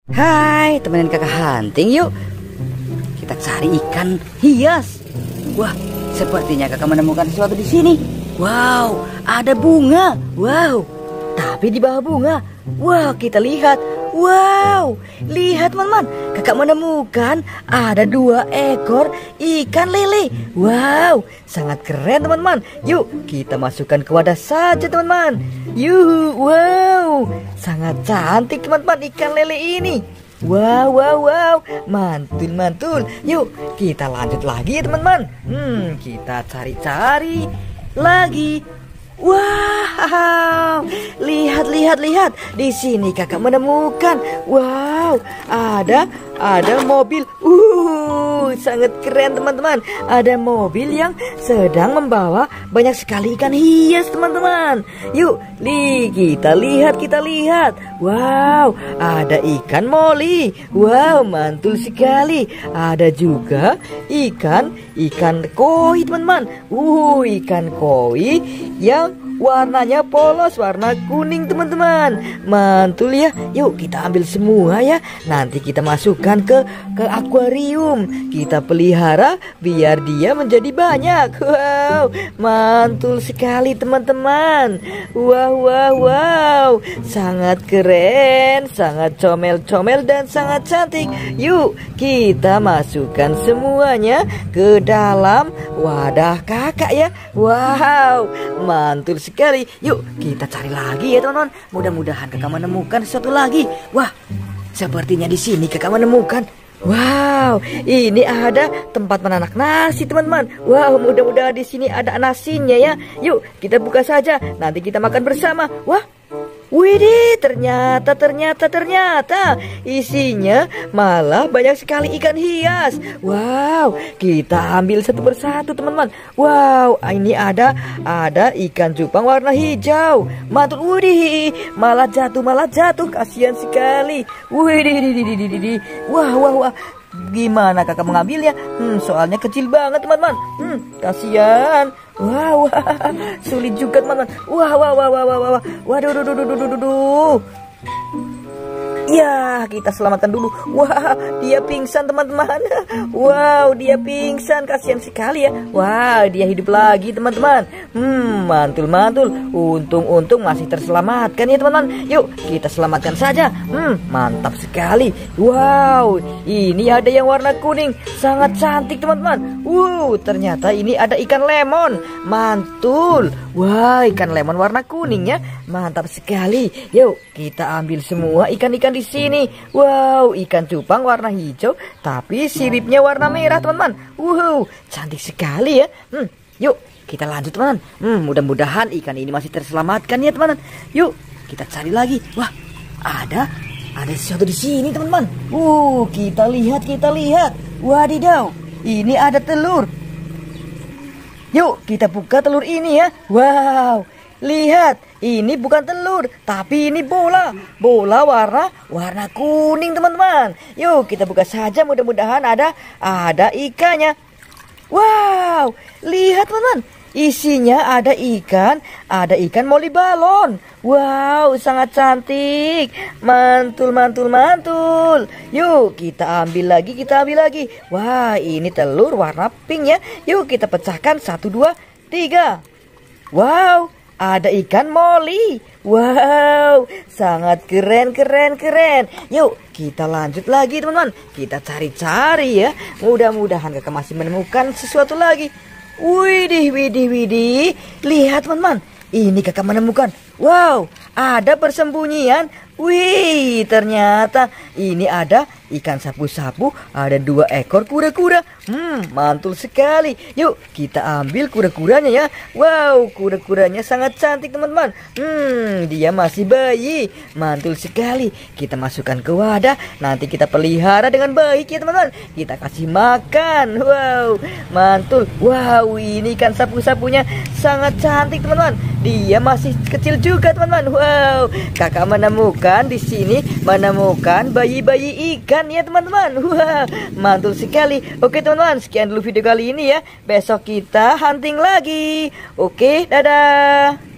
Hai, temenin kakak hunting yuk. Kita cari ikan hias. Wah, sepertinya kakak menemukan sesuatu di sini. Wow, ada bunga. Wow, tapi di bawah bunga. Wow, kita lihat. Wow, lihat teman-teman, kakak menemukan ada 2 ekor ikan lele. Wow, sangat keren teman-teman. Yuk, kita masukkan ke wadah saja teman-teman. Yuhu, wow, sangat cantik teman-teman ikan lele ini. Wow, wow, wow, mantul, mantul. Yuk, kita lanjut lagi ya teman-teman. Kita cari-cari lagi. Wow, lihat, lihat, lihat. Di sini kakak menemukan. Wow, ada mobil. Sangat keren teman-teman. Ada mobil yang sedang membawa banyak sekali ikan hias teman-teman. Yuk, kita lihat. Wow, ada ikan moli. Wow, mantul sekali. Ada juga ikan koi teman-teman. Ikan koi yang warnanya polos, warna kuning teman-teman. Mantul ya. Yuk kita ambil semua ya. Nanti kita masukkan ke akuarium. Kita pelihara biar dia menjadi banyak. Wow, mantul sekali teman-teman. Wow, sangat keren, sangat comel-comel dan sangat cantik. Yuk kita masukkan semuanya ke dalam wadah kakak ya. Wow, mantul sekali. Yuk kita cari lagi ya teman-teman. Mudah-mudahan kakak menemukan sesuatu lagi. Wah, sepertinya di sini kakak menemukan. Wow, ini ada tempat menanak nasi teman-teman. Wow, mudah-mudahan di sini ada nasinya ya. Yuk kita buka saja. Nanti kita makan bersama. Wah, widih, ternyata isinya malah banyak sekali ikan hias. Wow, kita ambil satu persatu teman-teman. Wow, ini ada ikan cupang warna hijau. Mantul, widih, malah jatuh, kasihan sekali. Widih, wah, gimana kakak mengambilnya? Soalnya kecil banget teman-teman. Kasihan. Wow, sulit juga teman-teman. Wah. Waduh. Ya, kita selamatkan dulu. Wah, dia pingsan teman-teman. Wow, dia pingsan, kasihan sekali ya. Wah, dia hidup lagi teman-teman. Mantul. Untung masih terselamatkan ya teman-teman. Yuk, kita selamatkan saja. Mantap sekali. Wow, ini ada yang warna kuning, sangat cantik teman-teman. Ternyata ini ada ikan lemon. Mantul. Wah, ikan lemon warna kuning ya. Mantap sekali. Yuk, kita ambil semua ikan-ikan di sini. Wow, ikan cupang warna hijau tapi siripnya warna merah teman-teman. Wow, cantik sekali ya. Yuk kita lanjut teman-teman. Mudah-mudahan ikan ini masih terselamatkan ya teman-teman. Yuk kita cari lagi. Wah, ada sesuatu di sini teman-teman. Kita lihat. Wadidaw, ini ada telur. Yuk kita buka telur ini ya. Wow, lihat, ini bukan telur, tapi ini bola warna kuning teman-teman. Yuk kita buka saja, mudah-mudahan ada ikannya. Wow, lihat teman-teman, isinya ada ikan moli balon. Wow, sangat cantik, mantul. Yuk kita ambil lagi. Wah, ini telur warna pink ya. Yuk kita pecahkan 1, 2, 3. Wow, ada ikan moli. Wow, sangat keren. Yuk kita lanjut lagi teman-teman. Kita cari ya. Mudah-mudahan kakak masih menemukan sesuatu lagi. Widih. Lihat teman-teman, ini kakak menemukan. Wow, ada persembunyian. Wih, ternyata ini ada ikan sapu-sapu, ada 2 ekor kura-kura. Mantul sekali. Yuk kita ambil kura-kuranya ya. Wow, kura-kuranya sangat cantik teman-teman. Dia masih bayi. Mantul sekali. Kita masukkan ke wadah. Nanti kita pelihara dengan baik ya teman-teman. Kita kasih makan. Wow, mantul. Wow, ini ikan sapu-sapunya sangat cantik teman-teman. Dia masih kecil juga teman-teman. Wow, kakak menemukan di sini bayi-bayi ikan ya teman-teman. Wah, mantul sekali. Oke teman-teman, sekian dulu video kali ini ya. Besok kita hunting lagi. Oke, dadah.